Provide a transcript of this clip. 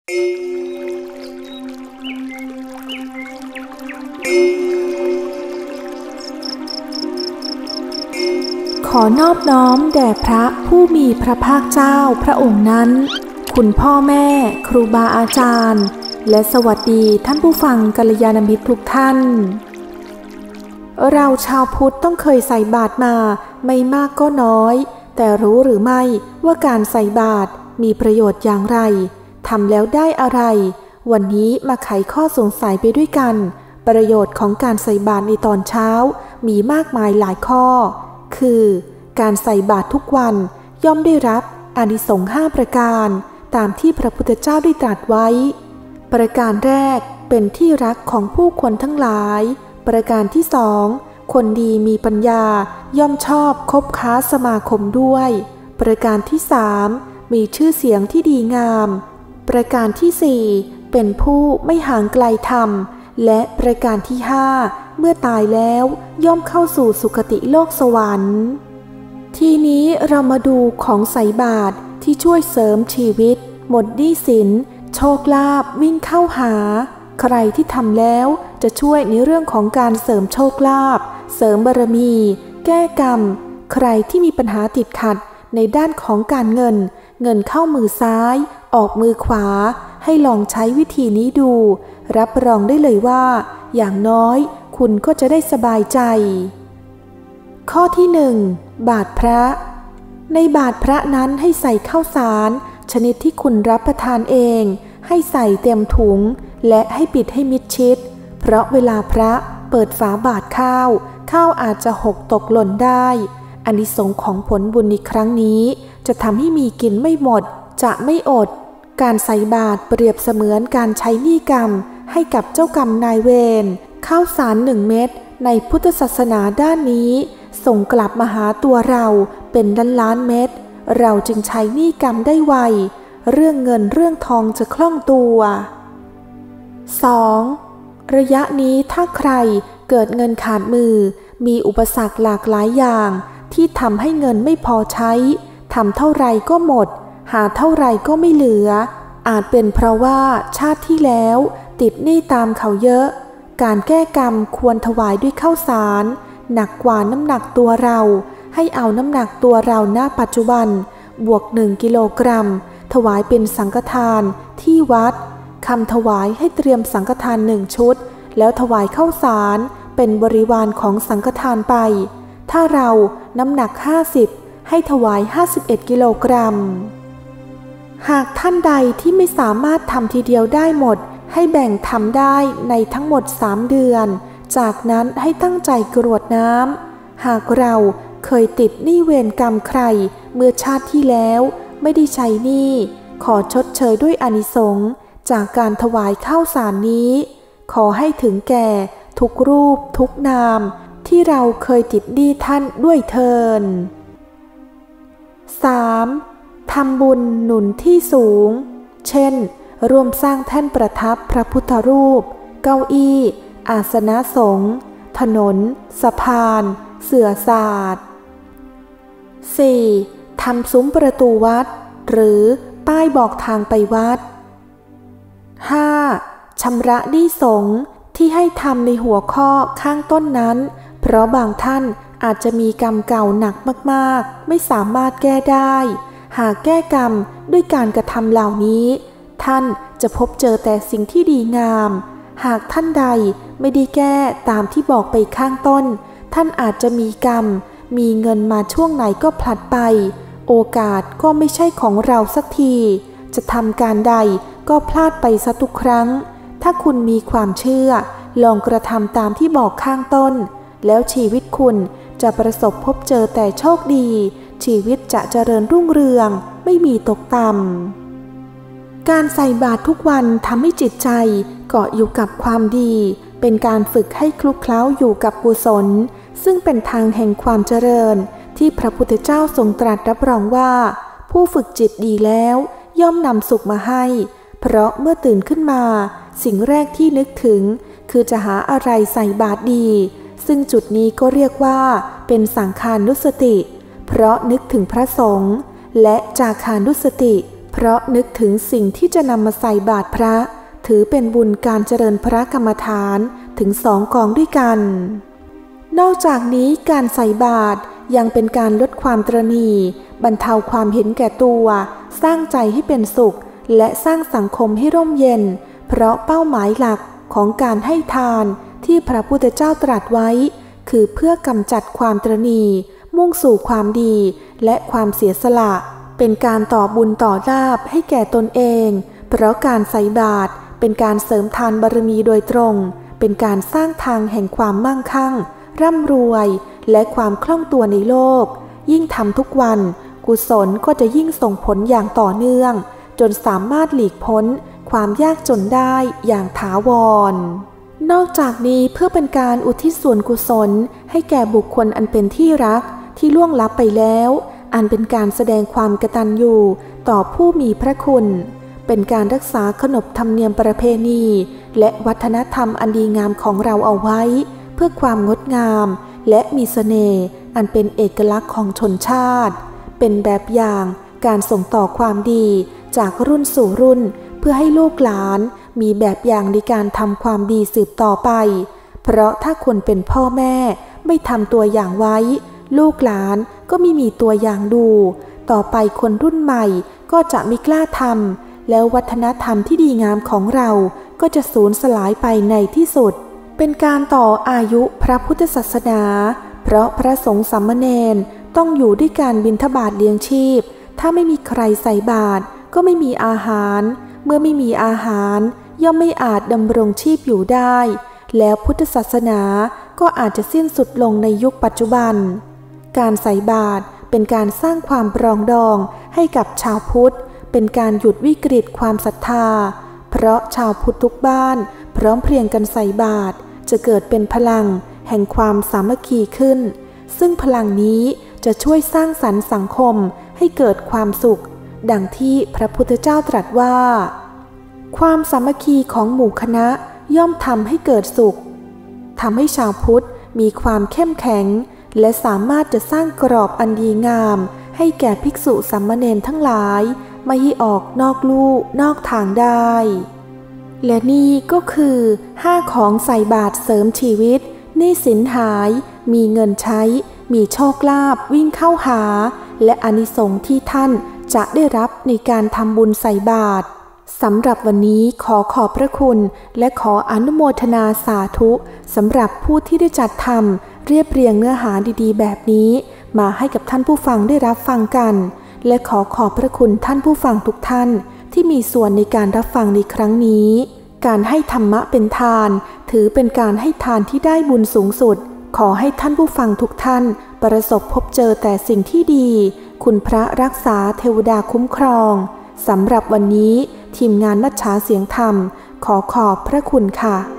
ขอนอบน้อมแด่พระผู้มีพระภาคเจ้าพระองค์นั้นคุณพ่อแม่ครูบาอาจารย์และสวัสดีท่านผู้ฟังกัลยาณมิตรทุกท่านเราชาวพุทธต้องเคยใส่บาตรมาไม่มากก็น้อยแต่รู้หรือไม่ว่าการใส่บาตรมีประโยชน์อย่างไรทำแล้วได้อะไรวันนี้มาไขข้อสงสัยไปด้วยกันประโยชน์ของการใส่บาตรในตอนเช้ามีมากมายหลายข้อคือการใส่บาตรทุกวันย่อมได้รับอานิสงส์5ประการตามที่พระพุทธเจ้าได้ตรัสไว้ประการแรกเป็นที่รักของผู้คนทั้งหลายประการที่สองคนดีมีปัญญาย่อมชอบคบค้าสมาคมด้วยประการที่สามมีชื่อเสียงที่ดีงามประการที่สี่เป็นผู้ไม่ห่างไกลธรรมและประการที่ห้าเมื่อตายแล้วย่อมเข้าสู่สุคติโลกสวรรค์ทีนี้เรามาดูของใส่บาตรที่ช่วยเสริมชีวิตหมดหนี้สินโชคลาภวิ่งเข้าหาใครที่ทำแล้วจะช่วยในเรื่องของการเสริมโชคลาภเสริมบารมีแก้กรรมใครที่มีปัญหาติดขัดในด้านของการเงินเข้ามือซ้ายออกมือขวาให้ลองใช้วิธีนี้ดูรับรองได้เลยว่าอย่างน้อยคุณก็จะได้สบายใจข้อที่1บาตรพระในบาตรพระนั้นให้ใส่ข้าวสารชนิดที่คุณรับประทานเองให้ใส่เต็มถุงและให้ปิดให้มิดชิดเพราะเวลาพระเปิดฝาบาตรข้าวอาจจะหกตกหล่นได้อานิสงส์ของผลบุญในครั้งนี้จะทำให้มีกินไม่หมดจะไม่อดการใส่บาตรเปรียบเสมือนการใช้หนี้กรรมให้กับเจ้ากรรมนายเวรข้าวสาร1 เม็ดในพุทธศาสนาด้านนี้ส่งกลับมาหาตัวเราเป็นล้านเม็ดเราจึงใช้หนี้กรรมได้ไวเรื่องเงินเรื่องทองจะคล่องตัว 2. ระยะนี้ถ้าใครเกิดเงินขาดมือมีอุปสรรคหลากหลายอย่างที่ทำให้เงินไม่พอใช้ทำเท่าไรก็หมดหาเท่าไรก็ไม่เหลืออาจเป็นเพราะว่าชาติที่แล้วติดหนี้ตามเขาเยอะการแก้กรรมควรถวายด้วยข้าวสารหนักกว่าน้ำหนักตัวเราให้เอาน้ำหนักตัวเราณปัจจุบันบวก1 กิโลกรัมถวายเป็นสังฆทานที่วัดคำถวายให้เตรียมสังฆทาน1 ชุดแล้วถวายข้าวสารเป็นบริวารของสังฆทานไปถ้าเราน้ำหนัก50ให้ถวาย51 กิโลกรัมหากท่านใดที่ไม่สามารถทำทีเดียวได้หมดให้แบ่งทำได้ในทั้งหมด3 เดือนจากนั้นให้ตั้งใจกรวดน้ำหากเราเคยติดหนี้เวรกรรมใครเมื่อชาติที่แล้วไม่ได้ใช้หนี้ขอชดเชยด้วยอานิสงส์จากการถวายข้าวสารนี้ขอให้ถึงแก่ทุกรูปทุกนามที่เราเคยติดหนี้ท่านด้วยเถิด 3. ทำบุญหนุนที่สูงเช่นร่วมสร้างแท่นประทับพระพุทธรูปเก้าอี้อาสนะสงฆ์ถนนสะพานเสื่อศาสตร์ 4. ทำซุ้มประตูวัดหรือป้ายบอกทางไปวัด 5. ชำระหนี้สงฆ์ที่ให้ทำในหัวข้อข้างต้นนั้นเพราะบางท่านอาจจะมีกรรมเก่าหนักมากๆไม่สามารถแก้ได้หากแก้กรรมด้วยการกระทำเหล่านี้ท่านจะพบเจอแต่สิ่งที่ดีงามหากท่านใดไม่ได้แก้ตามที่บอกไปข้างต้นท่านอาจจะมีกรรมมีเงินมาช่วงไหนก็พลัดไปโอกาสก็ไม่ใช่ของเราสักทีจะทำการใดก็พลาดไปซะทุกครั้งถ้าคุณมีความเชื่อลองกระทำตามที่บอกข้างต้นแล้วชีวิตคุณจะประสบพบเจอแต่โชคดีชีวิตจะเจริญรุ่งเรืองไม่มีตกต่ำการใส่บาตรทุกวันทำให้จิตใจเกาะอยู่กับความดีเป็นการฝึกให้คลุกเคล้าอยู่กับกุศลซึ่งเป็นทางแห่งความเจริญที่พระพุทธเจ้าทรงตรัสรับรองว่าผู้ฝึกจิตดีแล้วย่อมนำสุขมาให้เพราะเมื่อตื่นขึ้นมาสิ่งแรกที่นึกถึงคือจะหาอะไรใส่บาตรดีซึ่งจุดนี้ก็เรียกว่าเป็นสังฆานุสติเพราะนึกถึงพระสงฆ์และจาคานุสติเพเพราะนึกถึงสิ่งที่จะนำมาใส่บาตรพระถือเป็นบุญการเจริญพระกรรมฐานถึง2 กองด้วยกันนอกจากนี้การใส่บาตรยังเป็นการลดความตระหนี่บรรเทาความเห็นแก่ตัวสร้างใจให้เป็นสุขและสร้างสังคมให้ร่มเย็นเพราะเป้าหมายหลักของการให้ทานที่พระพุทธเจ้าตรัสไว้คือเพื่อกำจัดความตระหนี่มุ่งสู่ความดีและความเสียสละเป็นการต่อบุญต่อลาภให้แก่ตนเองเพราะการใส่บาตรเป็นการเสริมทานบารมีโดยตรงเป็นการสร้างทางแห่งความมั่งคั่งร่ำรวยและความคล่องตัวในโลกยิ่งทำทุกวันกุศลก็จะยิ่งส่งผลอย่างต่อเนื่องจนสามารถหลีกพ้นความยากจนได้อย่างถาวรนอกจากนี้เพื่อเป็นการอุทิศส่วนกุศลให้แก่บุคคลอันเป็นที่รักที่ล่วงลับไปแล้วอันเป็นการแสดงความกตัญญูต่อผู้มีพระคุณเป็นการรักษาขนบธรรมเนียมประเพณีและวัฒนธรรมอันดีงามของเราเอาไว้เพื่อความงดงามและมีเสน่ห์อันเป็นเอกลักษณ์ของชนชาติเป็นแบบอย่างการส่งต่อความดีจากรุ่นสู่รุ่นเพื่อให้ลูกหลานมีแบบอย่างในการทำความดีสืบต่อไปเพราะถ้าคนเป็นพ่อแม่ไม่ทำตัวอย่างไว้ลูกหลานก็ไม่มีตัวอย่างดูต่อไปคนรุ่นใหม่ก็จะไม่กล้าทำแล้ววัฒนธรรมที่ดีงามของเราก็จะสูญสลายไปในที่สุดเป็นการต่ออายุพระพุทธศาสนาเพราะพระสงฆ์สามเณรต้องอยู่ด้วยการบิณฑบาตเลี้ยงชีพถ้าไม่มีใครใส่บาตรก็ไม่มีอาหารเมื่อไม่มีอาหารย่อมไม่อาจดำรงชีพอยู่ได้แล้วพุทธศาสนาก็อาจจะสิ้นสุดลงในยุคปัจจุบันการใส่บาตรเป็นการสร้างความปรองดองให้กับชาวพุทธเป็นการหยุดวิกฤตความศรัทธาเพราะชาวพุทธทุกบ้านพร้อมเพรียงกันใส่บาตรจะเกิดเป็นพลังแห่งความสามัคคีขึ้นซึ่งพลังนี้จะช่วยสร้างสรรค์สังคมให้เกิดความสุขดังที่พระพุทธเจ้าตรัสว่าความสามัคคีของหมู่คณะย่อมทำให้เกิดสุขทำให้ชาวพุทธมีความเข้มแข็งและสามารถจะสร้างกรอบอันดีงามให้แก่ภิกษุสามเณรทั้งหลายไม่ให้ออกนอกลู่นอกทางได้และนี่ก็คือ5ของใส่บาตรเสริมชีวิตหนี้สินหายมีเงินใช้มีโชคลาภวิ่งเข้าหาและอานิสงส์ที่ท่านจะได้รับในการทำบุญใส่บาตรสำหรับวันนี้ขอขอบพระคุณและขออนุโมทนาสาธุสำหรับผู้ที่ได้จัดทำเรียบเรียงเนื้อหาดีๆแบบนี้มาให้กับท่านผู้ฟังได้รับฟังกันและขอขอบพระคุณท่านผู้ฟังทุกท่านที่มีส่วนในการรับฟังในครั้งนี้การให้ธรรมะเป็นทานถือเป็นการให้ทานที่ได้บุญสูงสุดขอให้ท่านผู้ฟังทุกท่านประสบพบเจอแต่สิ่งที่ดีคุณพระรักษาเทวดาคุ้มครองสำหรับวันนี้ทีมงานมัชฌาเสียงธรรมขอขอบพระคุณค่ะ